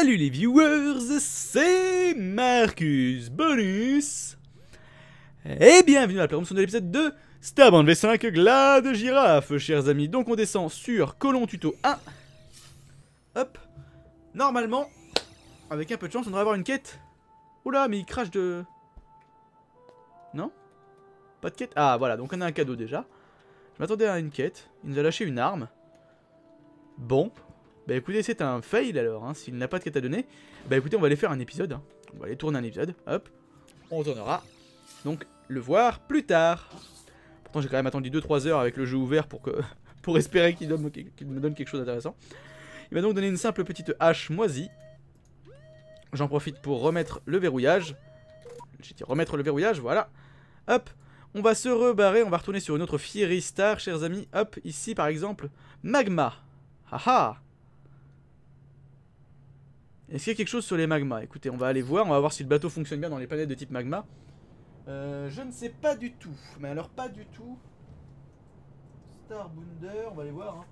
Salut les viewers, c'est Marcus Bonus et bienvenue à la promotion de l'épisode de Starband V5 Glade Girafe, chers amis. Donc on descend sur Colon Tuto 1. Hop. Normalement, avec un peu de chance, on devrait avoir une quête. Oula, mais il crache de... Non? Pas de quête? Ah voilà, donc on a un cadeau déjà. Je m'attendais à une quête. Il nous a lâché une arme. Bon. Bah écoutez, c'est un fail alors, hein. S'il n'a pas de quête à donner, bah écoutez, on va aller faire un épisode, hein. On va aller tourner un épisode, hop. On retournera donc le voir plus tard. Pourtant j'ai quand même attendu 2-3 heures avec le jeu ouvert pour pour espérer qu'il me donne quelque chose d'intéressant. Il va donc donner une simple petite hache moisie. J'en profite pour remettre le verrouillage. J'ai dit remettre le verrouillage, voilà. Hop, on va se rebarrer, on va retourner sur une autre Fiery Star, chers amis. Hop, ici par exemple, Magma. Haha. Est-ce qu'il y a quelque chose sur les magmas? Écoutez, on va aller voir, on va voir si le bateau fonctionne bien dans les planètes de type magma. Je ne sais pas du tout, mais alors pas du tout. Starbounder, on va aller voir, hein.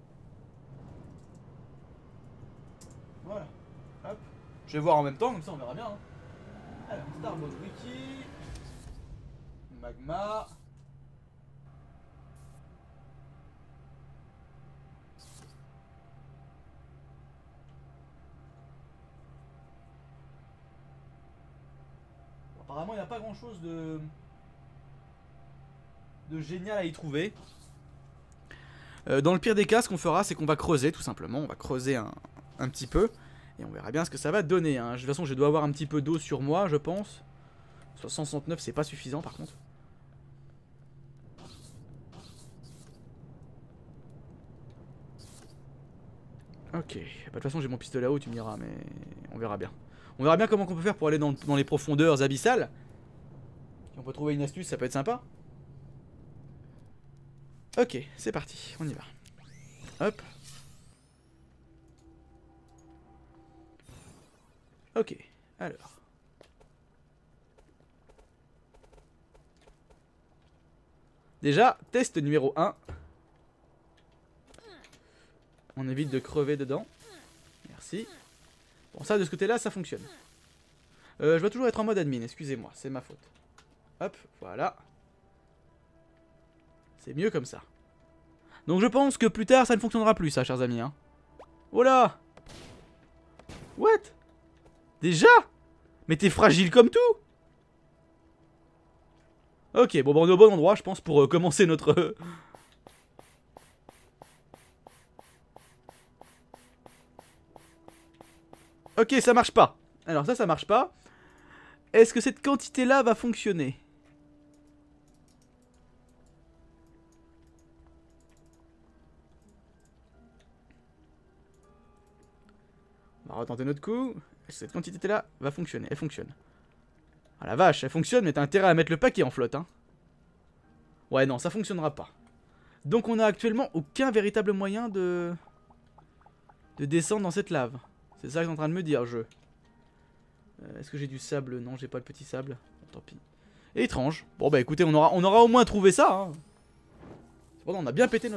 Voilà, hop. Je vais voir en même temps, comme ça on verra bien, hein. Alors, Starbound Wiki, Magma. Apparemment, il n'y a pas grand chose de génial à y trouver. Dans le pire des cas, ce qu'on fera, c'est qu'on va creuser tout simplement. On va creuser un petit peu. Et on verra bien ce que ça va donner, hein. De toute façon, je dois avoir un petit peu d'eau sur moi, je pense. 169, c'est pas suffisant par contre. Ok, bah, de toute façon, j'ai mon pistolet à eau, tu me diras, mais on verra bien. On verra bien comment on peut faire pour aller dans les profondeurs abyssales. Si on peut trouver une astuce, ça peut être sympa. Ok, c'est parti, on y va. Hop. Ok, alors. Déjà, test numéro 1. On évite de crever dedans. Merci. Bon, ça, de ce côté-là, ça fonctionne. Je dois toujours être en mode admin, excusez-moi, c'est ma faute. Hop, voilà. C'est mieux comme ça. Donc je pense que plus tard, ça ne fonctionnera plus, ça, chers amis, hein. Oh là! What? Déjà? Mais t'es fragile comme tout! Ok, bon, bah, on est au bon endroit, je pense, pour commencer notre... Ok, ça marche pas. Alors ça marche pas. Est-ce que cette quantité-là va fonctionner? On va retenter notre coup. Est-ce que cette quantité-là va fonctionner? Elle fonctionne. Ah la vache, elle fonctionne, mais t'as intérêt à mettre le paquet en flotte, hein. Ouais, non, ça fonctionnera pas. Donc on a actuellement aucun véritable moyen de descendre dans cette lave. C'est ça que je suis en train de me dire, je. Est-ce que j'ai du sable? Non, j'ai pas le petit sable. Bon, tant pis. Étrange. Bon bah écoutez, on aura au moins trouvé ça, hein. Cependant, on a bien pété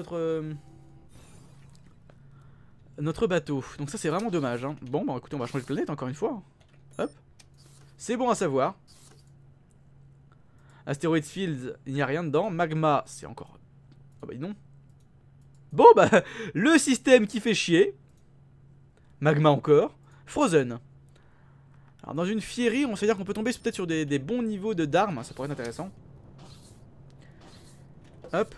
notre bateau. Donc ça c'est vraiment dommage, hein. Bon bah écoutez, on va changer de planète encore une fois. Hop. C'est bon à savoir. Asteroid Fields, il n'y a rien dedans. Magma, c'est encore... Ah bah non. Bon bah, le système qui fait chier. Magma encore. Frozen. Alors dans une Fiery, on se fait dire qu'on peut tomber peut-être sur des bons niveaux d'armes. Ça pourrait être intéressant. Hop.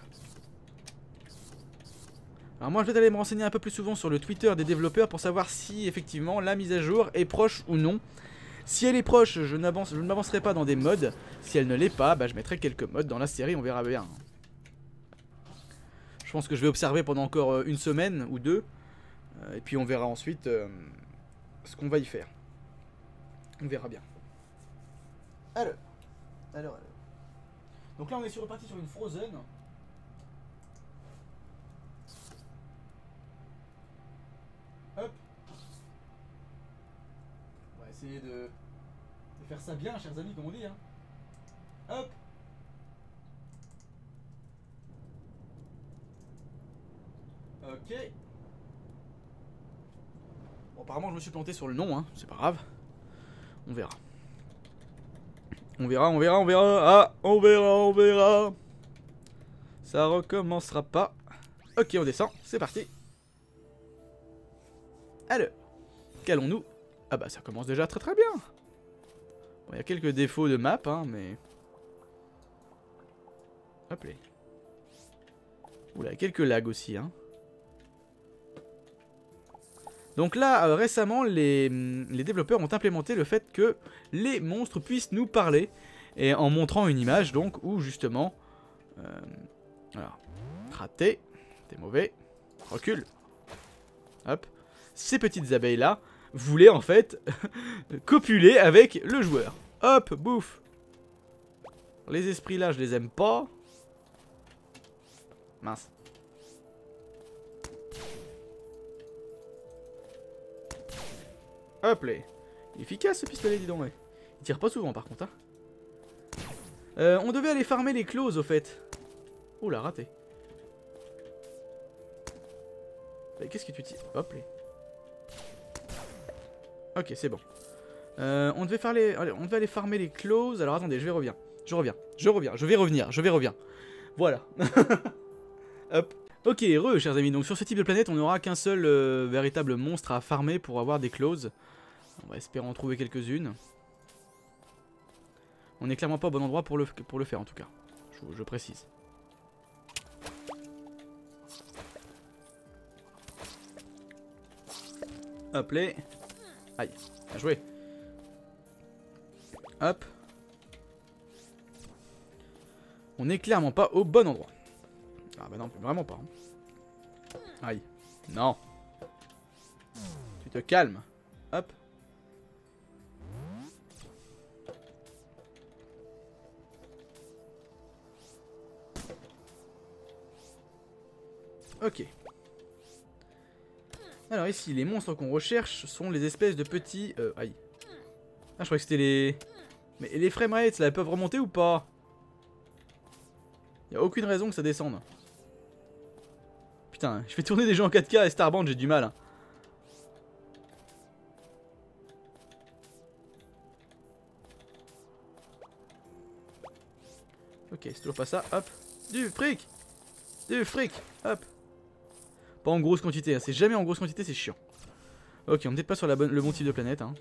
Alors moi je vais aller me renseigner un peu plus souvent sur le Twitter des développeurs pour savoir si effectivement la mise à jour est proche ou non. Si elle est proche, je ne m'avancerai pas dans des mods. Si elle ne l'est pas, bah, je mettrai quelques mods dans la série, on verra bien. Je pense que je vais observer pendant encore une semaine ou deux. Et puis on verra ensuite ce qu'on va y faire. On verra bien. Alors. Donc là on est reparti sur une Frozen. Hop. On va essayer de faire ça bien, chers amis, comme on dit, hein. Hop. Ok. Bon apparemment je me suis planté sur le nom, hein. C'est pas grave. On verra. On verra, on verra, on verra. Ah, on verra, on verra. Ça recommencera pas. Ok, on descend, c'est parti. Alors, qu'allons-nous? Ah bah ça commence déjà très très bien. Bon, y a quelques défauts de map, hein, mais... Hop là. Oula, quelques lags aussi, hein. Donc là, récemment, les développeurs ont implémenté le fait que les monstres puissent nous parler. Et en montrant une image, donc, où justement... alors, raté, t'es mauvais, recule. Hop. Ces petites abeilles-là voulaient en fait copuler avec le joueur. Hop, bouffe. Les esprits là, je les aime pas. Mince. Hop là. Il est efficace ce pistolet, dis donc. Ouais. Il tire pas souvent par contre. Hein. On devait aller farmer les clauses au fait. Oh là, raté. Qu'est-ce que tu tires? Hop là. Ok, c'est bon. On devait faire les... Allez, on devait aller farmer les clauses. Alors attendez, je vais revenir. Je vais revenir. Voilà. Hop. Ok, chers amis. Donc sur ce type de planète, on n'aura qu'un seul véritable monstre à farmer pour avoir des clauses. On va espérer en trouver quelques-unes. On n'est clairement pas au bon endroit pour le faire en tout cas. Je précise. Hop là. Aïe, bien joué. Hop. On n'est clairement pas au bon endroit. Ah bah non, vraiment pas. Hein. Aïe. Non. Tu te calmes. Hop. Ok. Alors ici, les monstres qu'on recherche sont les espèces de petits... aïe. Ah, je croyais que c'était les... Mais les framerates, là, elles peuvent remonter ou pas? Y'a aucune raison que ça descende. Putain, je fais tourner des jeux en 4K et Starband, j'ai du mal. Hein. Ok, c'est toujours pas ça. Hop. Du fric. Du fric. Hop. Pas en grosse quantité, hein. C'est jamais en grosse quantité, c'est chiant. Ok, on n'est peut-être pas sur le bon type de planète. Hein.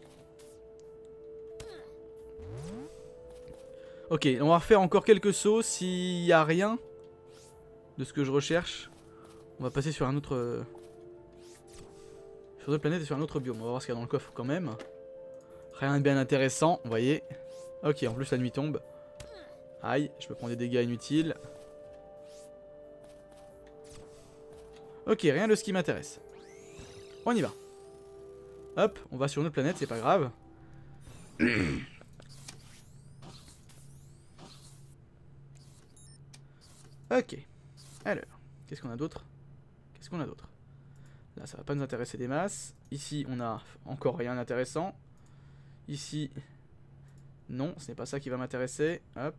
Ok, on va refaire encore quelques sauts. S'il n'y a rien de ce que je recherche, on va passer sur un autre... sur une autre planète et sur un autre biome. On va voir ce qu'il y a dans le coffre quand même. Rien de bien intéressant, vous voyez. Ok, en plus la nuit tombe. Aïe, je me prends des dégâts inutiles. Ok, rien de ce qui m'intéresse. On y va. Hop, on va sur une autre planète, c'est pas grave. Ok. Alors, qu'est-ce qu'on a d'autre? Là, ça va pas nous intéresser des masses. Ici, on a encore rien d'intéressant. Ici, non, ce n'est pas ça qui va m'intéresser. Hop.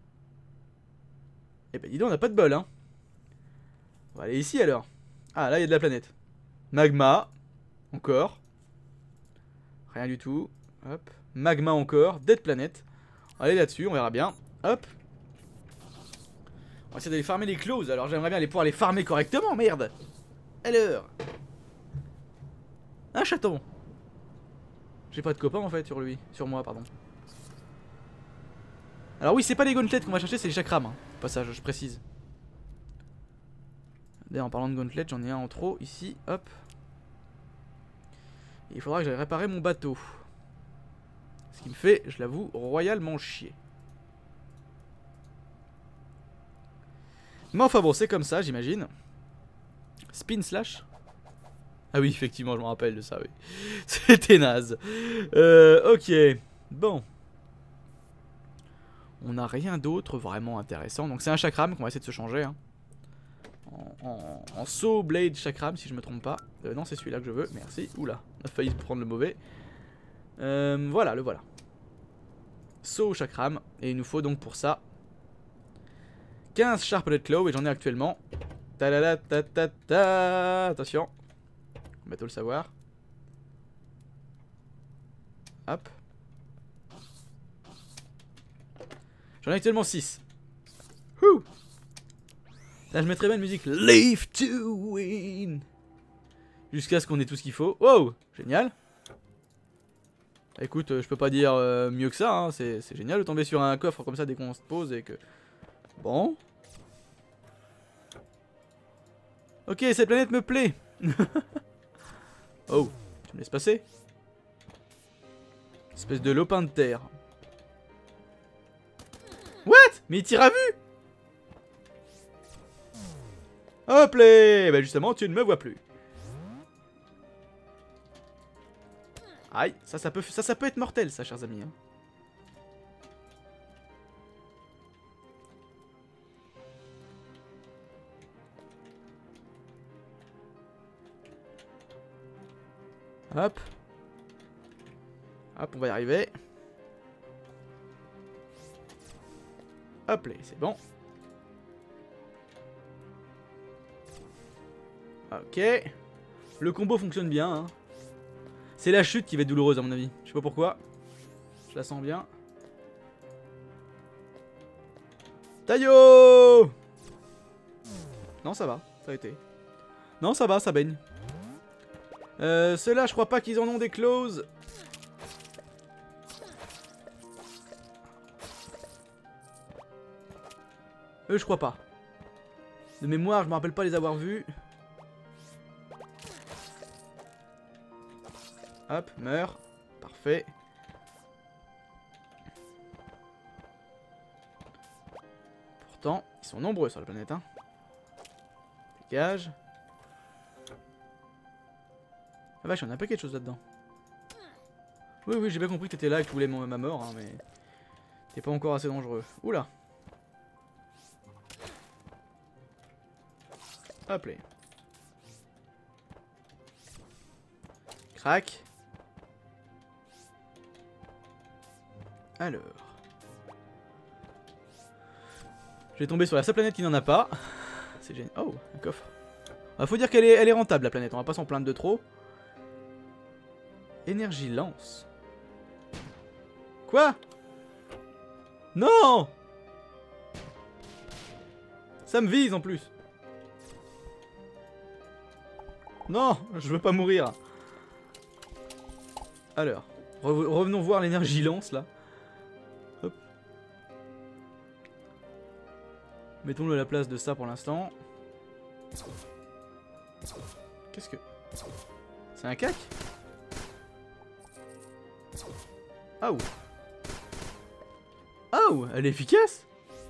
Eh ben, dis donc, on n'a pas de bol, hein. On va aller ici, alors. Ah, là, il y a de la planète. Magma. Encore. Rien du tout. Hop. Magma encore. Dead planète. On va aller là-dessus, on verra bien. Hop. On va essayer d'aller farmer les clauses. Alors, j'aimerais bien pouvoir les farmer correctement, merde. Alors. Un chaton. J'ai pas de copain, en fait, sur lui. Sur moi, pardon. Alors oui, c'est pas les gauntlets qu'on va chercher, c'est les chakrams. Hein. Au passage, je précise. D'ailleurs, en parlant de gauntlets, j'en ai un en trop ici. Hop. Et il faudra que j'aille réparer mon bateau. Ce qui me fait, je l'avoue, royalement chier. Mais enfin bon, c'est comme ça, j'imagine. Spin slash. Ah oui, effectivement, je me rappelle de ça, oui. C'était naze. Ok. Bon. On n'a rien d'autre vraiment intéressant. Donc c'est un chakram qu'on va essayer de se changer. Hein. En saut blade chakram, si je me trompe pas. Non, c'est celui-là que je veux. Merci. Oula, on a failli prendre le mauvais. Voilà, le voilà. Saut chakram. Et il nous faut donc pour ça 15 Sharpened Claw. Et j'en ai actuellement. Ta-da-da-ta-ta-ta. Attention. On va tout le savoir. Hop. J'en ai actuellement 6. Ouh. Là je mettrais bien une musique Live to win. Jusqu'à ce qu'on ait tout ce qu'il faut. Wow, génial. Écoute, je peux pas dire mieux que ça, hein. C'est génial de tomber sur un coffre comme ça dès qu'on se pose et que... Bon. Ok, cette planète me plaît. Oh, tu me laisses passer? Espèce de lopin de terre. What? Mais il tire à vue? Hop là. Bah justement, tu ne me vois plus. Aïe, ça peut être mortel, ça, chers amis. Hein. Hop. Hop, on va y arriver. Hop là, c'est bon. Ok. Le combo fonctionne bien. Hein. C'est la chute qui va être douloureuse à mon avis. Je sais pas pourquoi. Je la sens bien. Taillot! Non, ça va. Ça a été. Non, ça va, ça baigne. Ceux-là, je crois pas qu'ils en ont des clauses. Eux, je crois pas. De mémoire, je me rappelle pas les avoir vus. Hop, meurs. Parfait. Pourtant, ils sont nombreux sur la planète, hein. Dégage. Ah vache, il y en a un paquet de choses là-dedans. Oui, oui, j'ai bien compris que t'étais là et que tu voulais ma mort, hein, mais... T'es pas encore assez dangereux. Oula. Hop là. Crac. Alors. Je vais tomber sur la seule planète qui n'en a pas. C'est génial. Oh, un coffre. Ah, faut dire qu'elle est rentable la planète, on va pas s'en plaindre de trop. Énergie lance. Quoi? Non! Ça me vise en plus. Non, je veux pas mourir. Alors, revenons voir l'énergie lance là. Hop. Mettons-le à la place de ça pour l'instant. Qu'est-ce que... C'est un cac? Oh. Oh, elle est efficace.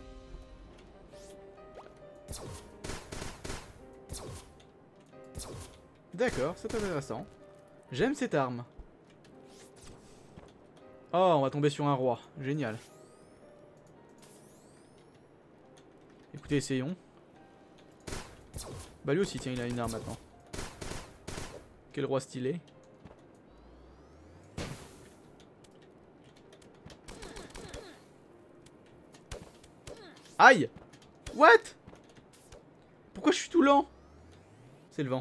D'accord, c'est intéressant. J'aime cette arme. Oh, on va tomber sur un roi. Génial. Écoutez, essayons. Bah lui aussi, tiens, il a une arme maintenant. Quel roi stylé. Aïe! What? Pourquoi je suis tout lent? C'est le vent.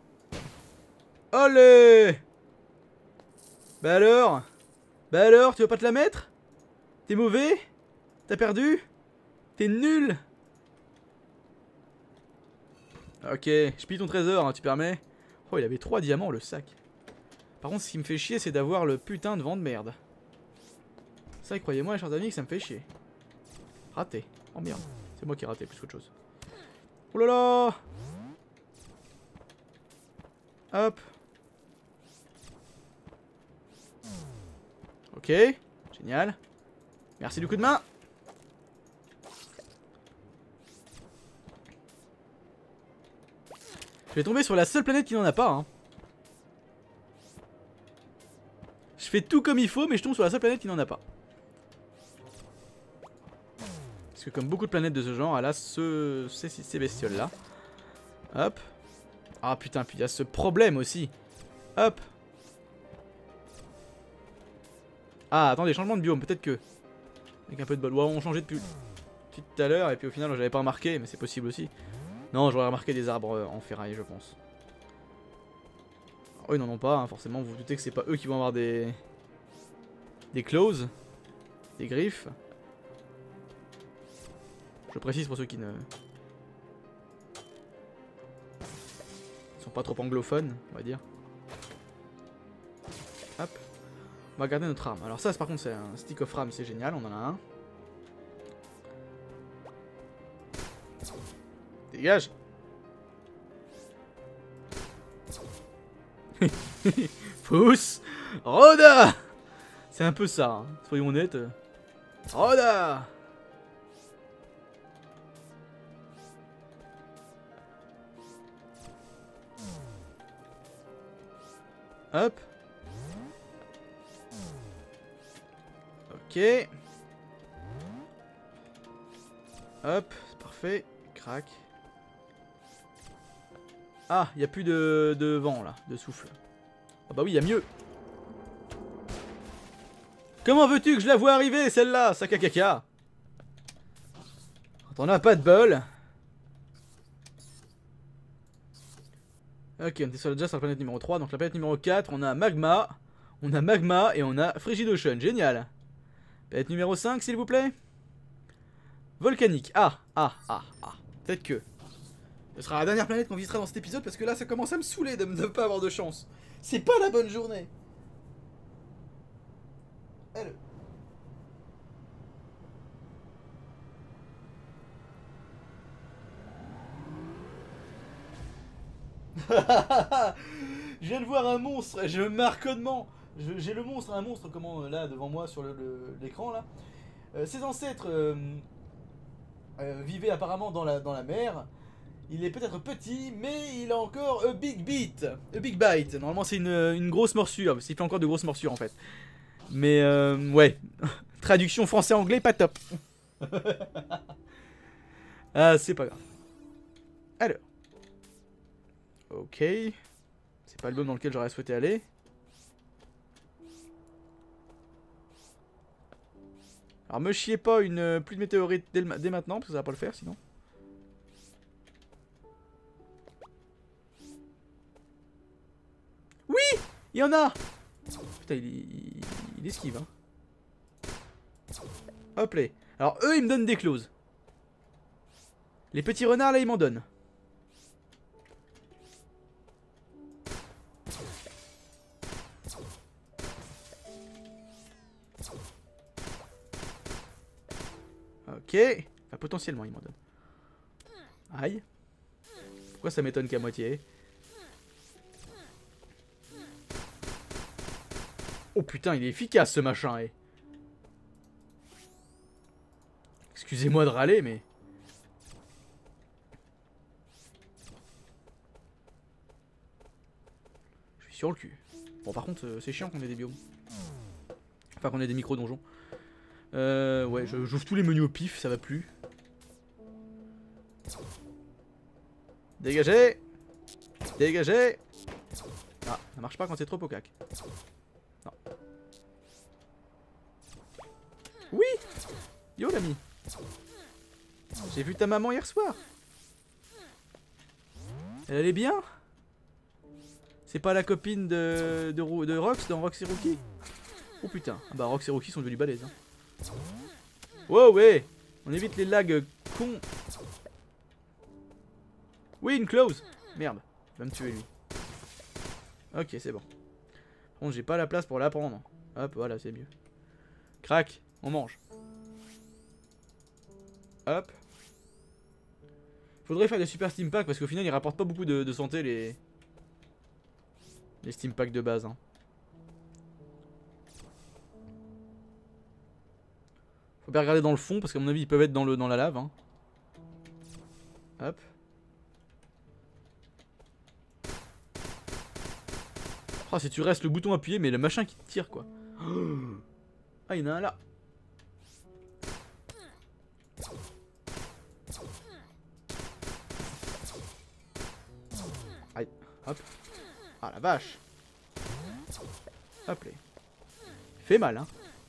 Allez! Bah alors? Bah alors, tu vas pas te la mettre? T'es mauvais? T'as perdu? T'es nul? Ok, je pille ton trésor, hein, tu permets? Oh, il avait 3 diamants, le sac. Par contre, ce qui me fait chier, c'est d'avoir le putain de vent de merde. Ça, croyez-moi, chers amis, que ça me fait chier. Raté. Oh merde. C'est moi qui ai raté plus qu'autre chose. Oh là là! Hop. Ok. Génial. Merci du coup de main. Je vais tomber sur la seule planète qui n'en a pas. Hein. Je fais tout comme il faut, mais je tombe sur la seule planète qui n'en a pas. Parce que comme beaucoup de planètes de ce genre, elle a ces bestioles là. Hop. Ah putain, puis il y a ce problème aussi. Hop. Ah attendez, changement de biome, peut-être que... Avec un peu de bol. Ouais, on changeait depuis tout à l'heure et puis au final j'avais pas remarqué, mais c'est possible aussi. Non, j'aurais remarqué des arbres en ferraille, je pense. Oh, ils n'en ont pas, hein, forcément, vous vous doutez que c'est pas eux qui vont avoir des Des claws. Des griffes. Je précise pour ceux qui ne sont pas trop anglophones, on va dire. Hop. On va garder notre arme. Alors ça, par contre, c'est un stick of ram, c'est génial, on en a un. Dégage. Pousse. Roda. C'est un peu ça, hein. Soyons honnêtes. Roda. Hop. Ok. Hop, c'est parfait. Crac. Ah, il n'y a plus de vent là, de souffle. Ah bah oui, il y a mieux. Comment veux-tu que je la vois arriver celle-là, sac à caca? Quand on n'a pas de bol. Ok, on était déjà sur la planète numéro 3. Donc la planète numéro 4, on a Magma. On a Magma et on a Frigid Ocean. Génial. Planète numéro 5, s'il vous plaît. Volcanique. Ah. Peut-être que ce sera la dernière planète qu'on visitera dans cet épisode parce que là ça commence à me saouler de ne pas avoir de chance. C'est pas la bonne journée. Allez. Je viens de voir un monstre, je marque codement. J'ai le monstre, un monstre comment là devant moi sur l'écran là. Ses ancêtres vivaient apparemment dans la mer. Il est peut-être petit, mais il a encore a big bite. A big bite. Normalement c'est une grosse morsure, parce qu'il fait encore de grosses morsures en fait. Mais ouais. Traduction français-anglais, pas top. Ah, c'est pas grave. Alors. Ok. C'est pas le dôme dans lequel j'aurais souhaité aller. Alors me chiez pas une pluie de météorites dès maintenant, parce que ça va pas le faire sinon. Oui, il y en a. Putain, il esquive, hein. Hop là. Alors eux, ils me donnent des clauses. Les petits renards, là, ils m'en donnent. Ok. Enfin, potentiellement, ils m'en donnent. Aïe. Pourquoi ça m'étonne qu'à moitié? Oh putain, il est efficace ce machin, eh. Excusez-moi de râler, mais... Je suis sur le cul. Bon, par contre, c'est chiant qu'on ait des biomes. Enfin, qu'on ait des micro-donjons. Ouais, j'ouvre tous les menus au pif, ça va plus. Dégagez. Dégagez. Ah, ça marche pas quand c'est trop au cac. Non. Oui. Yo l'ami. J'ai vu ta maman hier soir. Elle allait bien? C'est pas la copine de Rox dans Rox et Rookie? Oh putain. Ah bah Rox et Rookie sont devenus balèzes. Hein. Wow ouais. On évite les lags cons. Oui, une close. Merde. Il va me tuer lui. Ok, c'est bon. Par contre, j'ai pas la place pour la prendre. Hop, voilà, c'est mieux. Crac, on mange. Hop. Faudrait faire des super steam packs parce qu'au final, ils rapportent pas beaucoup de santé les steam packs de base. Hein. Faut bien regarder dans le fond parce qu'à mon avis, ils peuvent être dans la lave. Hein. Hop. Ah, si tu restes le bouton appuyé, mais le machin qui te tire quoi. Ah, il y en a un là. Aïe, hop. Ah la vache. Hop là. Il fait mal, hein.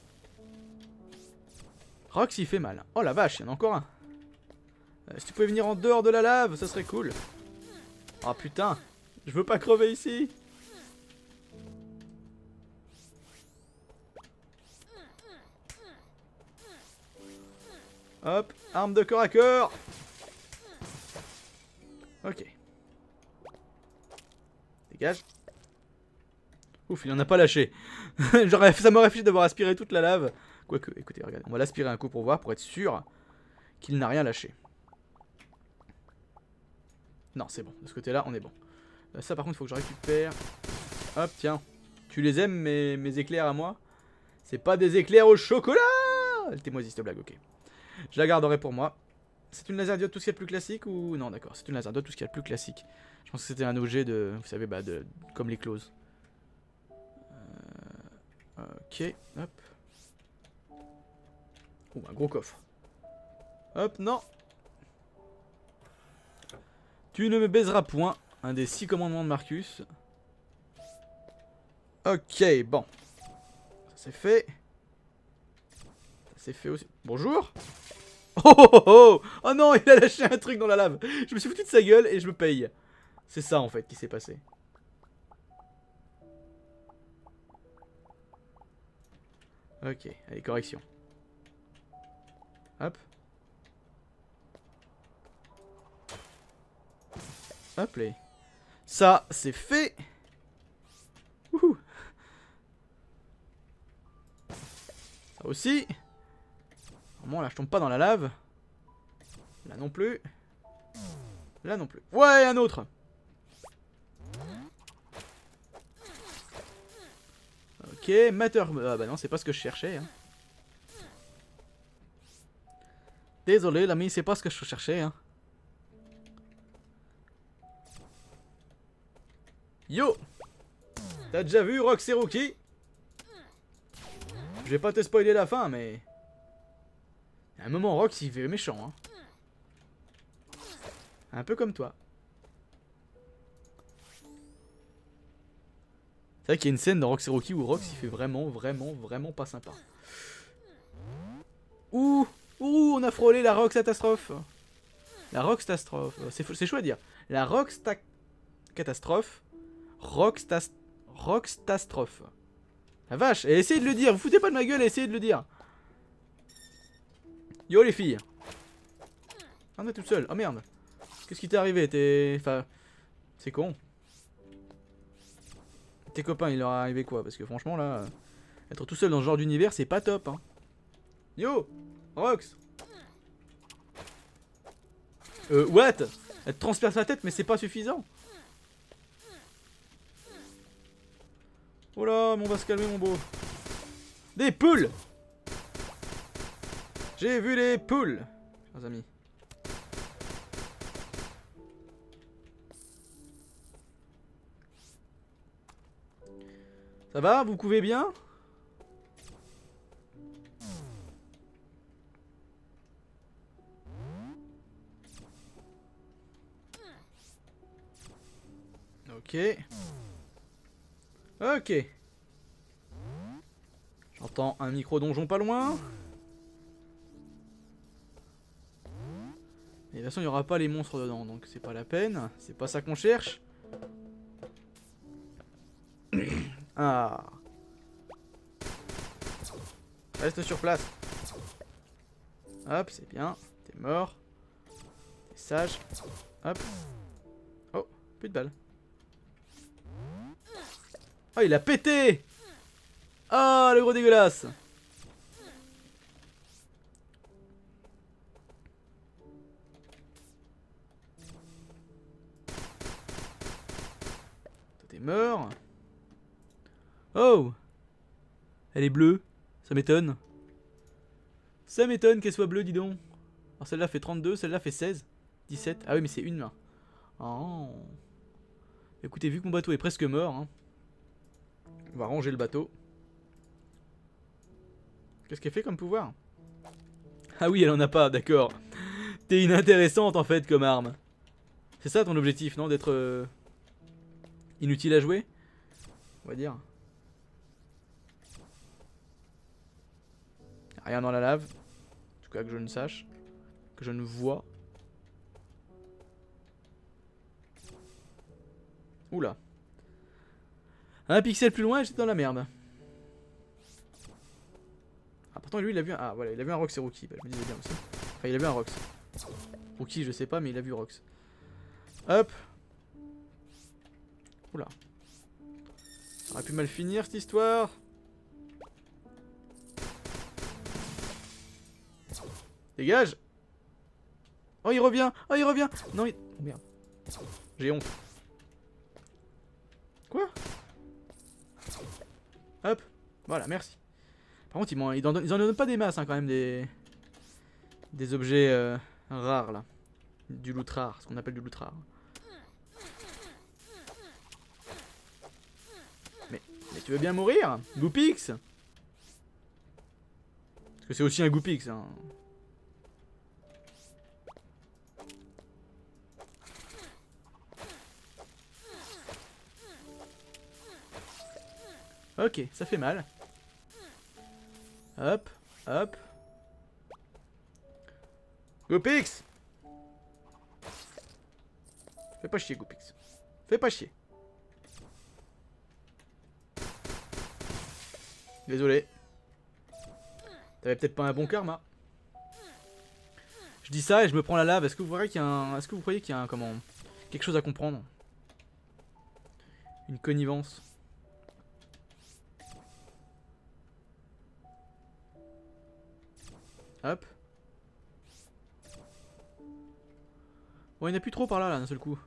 Rox, il fait mal. Oh la vache, il y en a encore un. Si tu pouvais venir en dehors de la lave, ça serait cool. Oh putain, je veux pas crever ici. Hop, arme de corps à corps. Ok. Dégage. Ouf, il en a pas lâché. Ça m'aurait fait d'avoir aspiré toute la lave. Quoique, écoutez, regardez, on va l'aspirer un coup pour voir, pour être sûr qu'il n'a rien lâché. Non, c'est bon. De ce côté-là, on est bon. Ça, par contre, il faut que je récupère. Hop, tiens. Tu les aimes, mes éclairs à moi? C'est pas des éclairs au chocolat! Elle moisi cette blague, ok. Je la garderai pour moi. C'est une laser diode tout ce qu'il y a de plus classique ou... Non, d'accord, c'est une laser diode tout ce qu'il y a de plus classique. Je pense que c'était un objet de... Vous savez, bah, comme les closes. Ok, hop. Oh, un gros coffre. Hop, non. Tu ne me baiseras point. Un des 6 commandements de Marcus. Ok, bon. Ça c'est fait. Ça c'est fait aussi. Bonjour. Oh, oh, oh, oh. Oh non, il a lâché un truc dans la lave. Je me suis foutu de sa gueule et je me paye. C'est ça en fait qui s'est passé. Ok, allez, correction. Hop. Hop là. Ça, c'est fait. Wouhou. Ça aussi. Normalement, là, je tombe pas dans la lave. Là non plus. Là non plus. Ouais, un autre. Ok, Matter... Ah bah non, c'est pas ce que je cherchais. Hein. Désolé, l'ami, c'est pas ce que je cherchais. Hein. Yo! T'as déjà vu Rox et Rookie? Je vais pas te spoiler la fin, mais... À un moment, Rox, il fait méchant. Hein. Un peu comme toi. C'est vrai qu'il y a une scène dans Rox et Rookie où Rox, il fait vraiment pas sympa. Ouh! Ouh, on a frôlé la Rox catastrophe. La Rox catastrophe. C'est chaud à dire. La Rox catastrophe. Rox catastrophe. La vache, et essayez de le dire. Vous foutez pas de ma gueule et essayez de le dire. Yo les filles. Ah, on est toute seule. Oh merde. Qu'est-ce qui t'est arrivé? Enfin... C'est con. Tes copains, il leur est arrivé quoi? Parce que franchement là... Être tout seul dans ce genre d'univers, c'est pas top. Hein. Yo Rox. What? Elle te transperce la tête, mais c'est pas suffisant. Oh là, mais on va se calmer mon beau. Des poules. J'ai vu les poules, chers amis. Ça va? Vous couvez bien? Ok. Ok. J'entends un micro-donjon pas loin. Et de toute façon, il n'y aura pas les monstres dedans, donc c'est pas la peine. C'est pas ça qu'on cherche. Ah. Reste sur place. Hop, c'est bien. T'es mort. T'es sage. Hop. Oh, plus de balles. Oh, il a pété. Ah, le gros dégueulasse. T'es mort. Oh. Elle est bleue. Ça m'étonne. Ça m'étonne qu'elle soit bleue, dis donc. Alors celle-là fait 32, celle-là fait 16. 17. Ah oui, mais c'est une main. Oh. Écoutez, vu que mon bateau est presque mort, hein, on va ranger le bateau. Qu'est-ce qu'elle fait comme pouvoir? Ah oui, elle en a pas, d'accord. T'es inintéressante en fait comme arme. C'est ça ton objectif, non? D'être inutile à jouer? On va dire. Rien dans la lave. En tout cas que je ne sache. Que je ne vois. Oula. Un pixel plus loin, j'étais dans la merde. Ah pourtant lui il a vu un... Ah voilà, il a vu un Rox et Rookie. Bah, je me disais bien aussi. Enfin, il a vu un Rox. Ou qui, je sais pas, mais il a vu Rox. Hop. Oula. Ça aurait pu mal finir cette histoire. Dégage. Oh, il revient. Oh, il revient. Non, il... Oh, merde. J'ai honte. Quoi? Hop. Voilà, merci. Par contre, ils en donnent pas des masses, hein, quand même, des objets rares, là. Du loot rare, ce qu'on appelle du loot rare. Mais tu veux bien mourir, Goopix? Parce que c'est aussi un Goopix, hein. Ok, ça fait mal. Hop, hop. Goopix! Fais pas chier, Goopix. Fais pas chier. Désolé. T'avais peut-être pas un bon karma. Je dis ça et je me prends la lave. Est-ce que vous voyez qu'il y a un... Est-ce que vous croyez qu'il y a un... Comment... Quelque chose à comprendre? Une connivence. Hop. Bon, il n'y en a plus trop par là, d'un seul coup.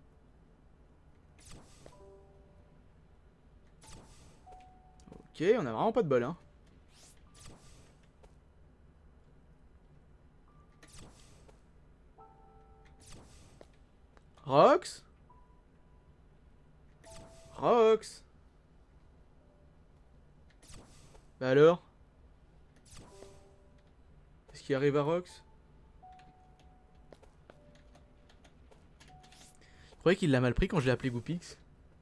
Ok, on a vraiment pas de bol, hein. Rox? Rox? Bah alors? Qu'est-ce qui arrive à Rox? Je croyais qu'il l'a mal pris quand je l'ai appelé Goopix.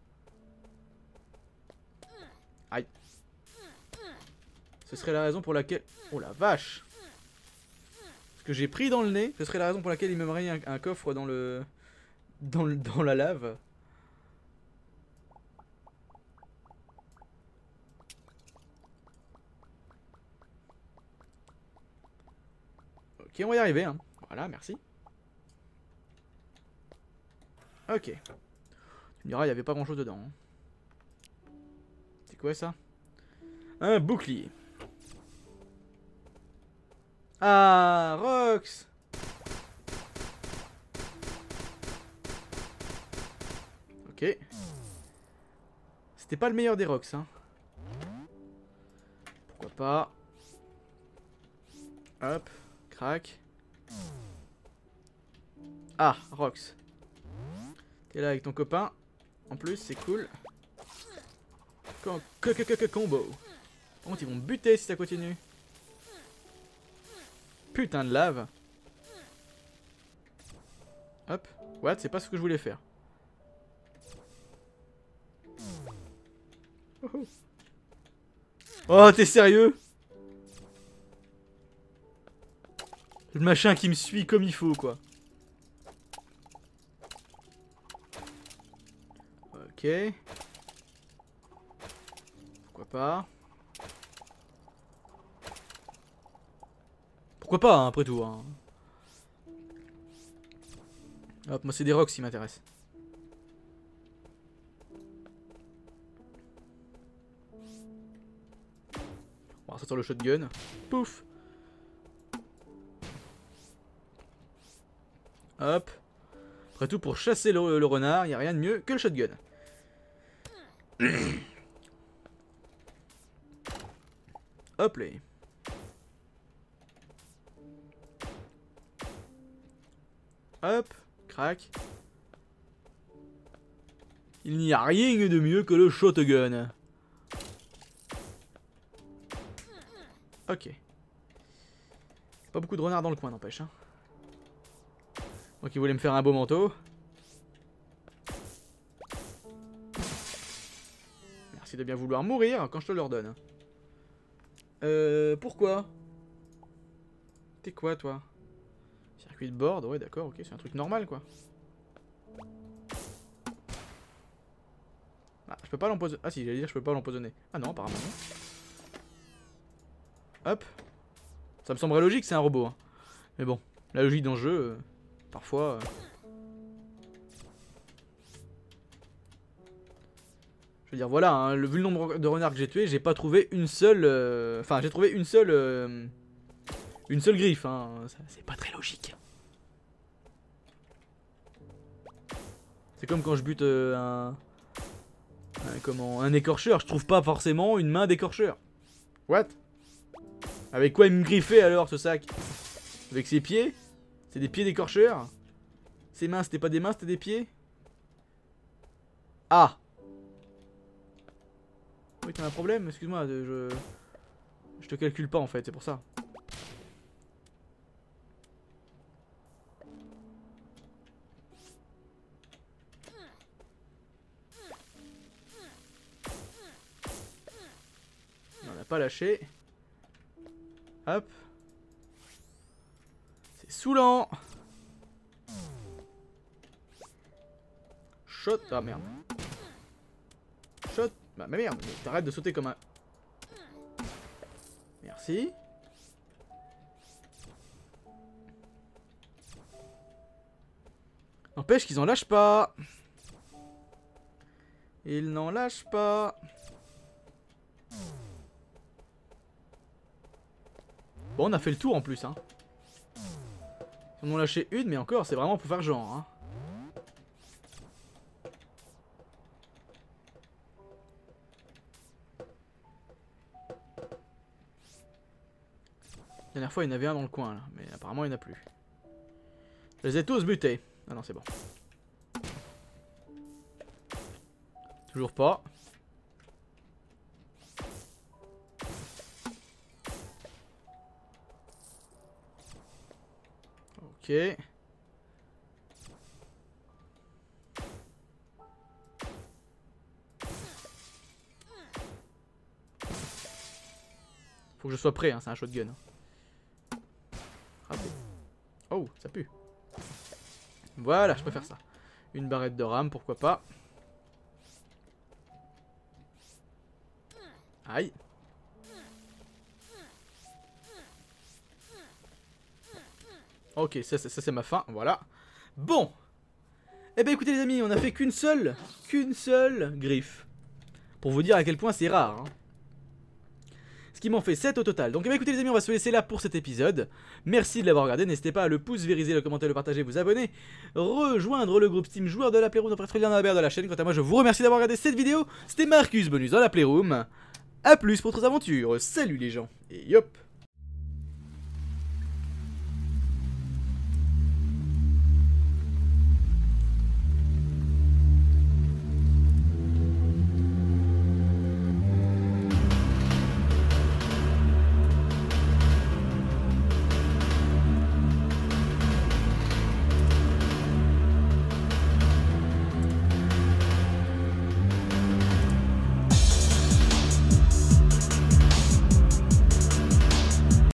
Aïe. Ce serait la raison pour laquelle... Oh la vache! Ce que j'ai pris dans le nez, ce serait la raison pour laquelle il m'aimerait un coffre dans le... Dans la lave. Ok, on va y arriver, hein. Voilà, merci. Ok. Tu me diras, il n'y avait pas grand chose dedans, hein. C'est quoi ça? Un bouclier. Ah, Rox! Ok. C'était pas le meilleur des Rox, hein. Pourquoi pas. Hop, crac. Ah, Rox. T'es là avec ton copain. En plus, c'est cool. Combo. Par contre, ils vont me buter si ça continue. Putain de lave. Hop. What? C'est pas ce que je voulais faire. Oh, t'es sérieux? Le machin qui me suit comme il faut, quoi. Ok. Pourquoi pas? Pourquoi pas, hein, après tout, hein. Hop, moi c'est des rocks qui m'intéressent. On va sortir le shotgun. Pouf. Hop. Après tout, pour chasser le renard, il n'y a rien de mieux que le shotgun. Hop là. Hop. Crac. Il n'y a rien de mieux que le shotgun. Ok. Pas beaucoup de renards dans le coin, n'empêche, hein. Donc il voulait me faire un beau manteau. Merci de bien vouloir mourir quand je te l'ordonne. Pourquoi? T'es quoi, toi? Circuit de board, ouais, d'accord, ok, c'est un truc normal, quoi. Ah, je peux pas l'empoisonner. Ah si, j'allais dire je peux pas l'empoisonner. Ah non, apparemment non. Hop. Ça me semblerait logique, c'est un robot, hein. Mais bon, la logique d'un jeu, parfois... Je veux dire, voilà, hein, vu le nombre de renards que j'ai tués, j'ai pas trouvé une seule... Enfin, j'ai trouvé une seule griffe, hein. C'est pas très logique. C'est comme quand je bute un écorcheur, je trouve pas forcément une main d'écorcheur. What? Avec quoi il me griffait alors ce sac? Avec ses pieds? C'est des pieds d'écorcheur? Ses mains c'était pas des mains, c'était des pieds? Ah! Oui, t'as un problème? Excuse-moi, je te calcule pas en fait, c'est pour ça. On n'a pas lâché. Hop. C'est saoulant. Shot. Ah merde. Shot. Bah mais merde, t'arrêtes de sauter comme un... Merci. N'empêche qu'ils en lâchent pas. Ils n'en lâchent pas. Bon, on a fait le tour en plus, hein. Ils en ont lâché une, mais encore, c'est vraiment pour faire genre, hein. La dernière fois, il y en avait un dans le coin, là. Mais apparemment, il n'y en a plus. Je les ai tous butés. Ah non, c'est bon. Toujours pas. Ok. Faut que je sois prêt, hein, c'est un shotgun. Raté. Oh, ça pue. Voilà, je peux faire ça. Une barrette de rame, pourquoi pas. Aïe. Ok, ça c'est ma fin, voilà. Bon. Eh ben écoutez les amis, on a fait qu'une seule griffe. Pour vous dire à quel point c'est rare, hein. Ce qui m'en fait 7 au total. Donc eh ben écoutez les amis, on va se laisser là pour cet épisode. Merci de l'avoir regardé, n'hésitez pas à le pouce vériser, le commenter, le partager, vous abonner, rejoindre le groupe Steam joueur de la Playroom, après lien dans la barre de la chaîne. Quant à moi, je vous remercie d'avoir regardé cette vidéo. C'était Marcus Bonus dans la Playroom. A plus pour d'autres aventures. Salut les gens. Et hop.